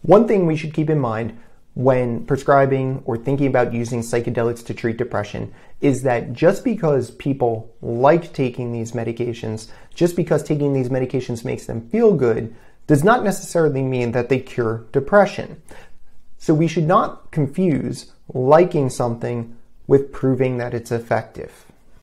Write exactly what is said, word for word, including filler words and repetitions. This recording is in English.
One thing we should keep in mind when prescribing or thinking about using psychedelics to treat depression is that just because people like taking these medications, just because taking these medications makes them feel good, does not necessarily mean that they cure depression. So we should not confuse liking something with proving that it's effective.